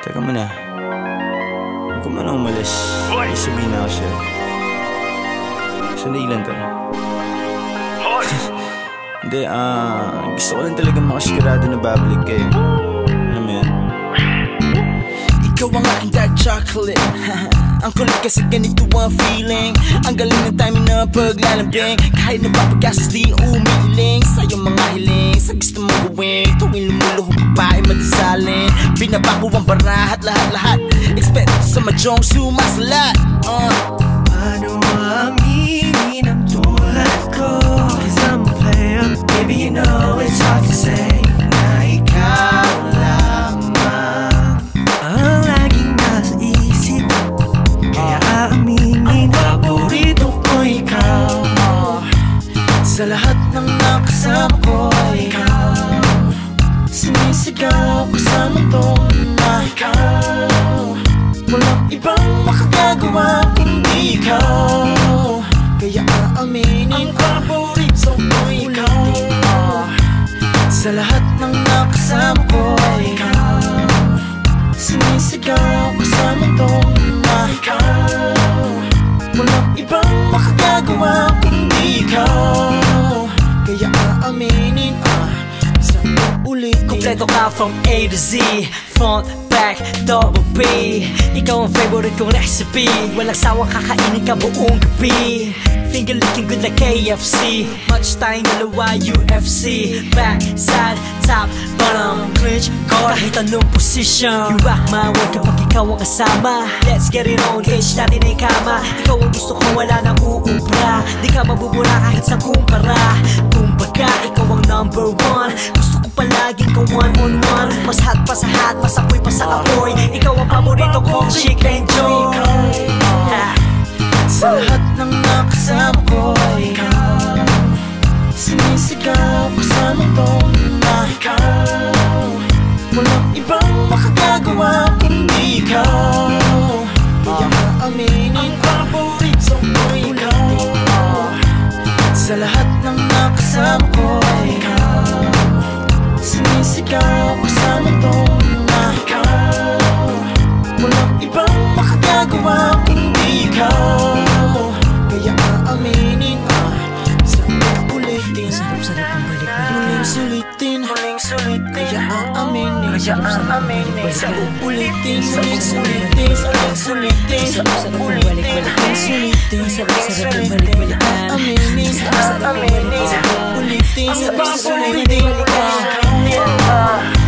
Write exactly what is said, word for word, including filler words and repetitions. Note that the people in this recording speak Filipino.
Teka muna. Huwag ko muna umalis. Isabihin na ako sa'yo. Sandali lang to. Hindi, ah, gusto ko lang talagang makasigurado na babalik kayo. Alam mo yan? Ikaw ang aking dark chocolate. Ang kulit kasi ganito ang feeling. Ang galing ng timing na paglalambing. Kahit napapagastos di umiiling sa iyong mga hiling, sa gusto mong gawin. Tuwing lumuluhog babae madasalin. Binabako ang barahat, lahat-lahat. Expect sa madyong sumasalat. uh. Paano aminin ang tulad ko? Cause I'm a player. Baby, you know it's hard to say na ikaw lamang ang laging nasa isip. Kaya aaminin, paborito ko ikaw. Sa lahat ng nakasama ko, ikaw. Sinisigaw ko sa mundong na ikaw. Walang ibang makagagawa kundi ikaw. Kaya aaminin, ang paborito ko ikaw. Sa lahat ng nakasama ko, ikaw. Sinisigaw ko sa mundong na ikaw. Walang ibang makagagawa kundi ikaw. Kaya aaminin, ah, sa uulitin. Kompleto ka from A to Z, front, back, double B. Ikaw ang favorite kong recipe. Walang sawang kakainin ka buong gabi. Finger licking good like K F C. Much tayong dalawa U F C. Back, side, top, bottom, clinch, core. Kahit anong position, you rock my world kapag ikaw ang kasama. Let's get it on, cage natin ay kama. Ikaw ang gusto ko, wala nang uubra. Di ka mabubura kahit sa kumpara. Kumbaga, ikaw ang number one. Gusto ko palaging ka one on one. Mas hot pa sa hot, mas apoy pa sa apoy. Ikaw ang paborito kong chick and joy. Sa lahat ng nakasama ko, ikaw. Sinisigaw ko sa mundong na ikaw. Walang ibang makagagawa kundi ikaw. Kaya aaminin, ang paborito ko ikaw. Sa lahat ng nakasama ko, ikaw. Sinisigaw ko sa mundong na ikaw. Walang ibang makagagawa kundi ikaw. Kaya aaminin, ah, sa uulitin. Sarap-sarap ang balik-balik. Muling sulitin, muling sulitin. Kaya aaminin, kaya aaminin. Sa uulitin, muling sulitin, muling sulitin. Sa uulitin, muling sulitin. Sarap-sarap ang balik-balik. Aaminin, aaminin. Sa uulitin, muling sulitin.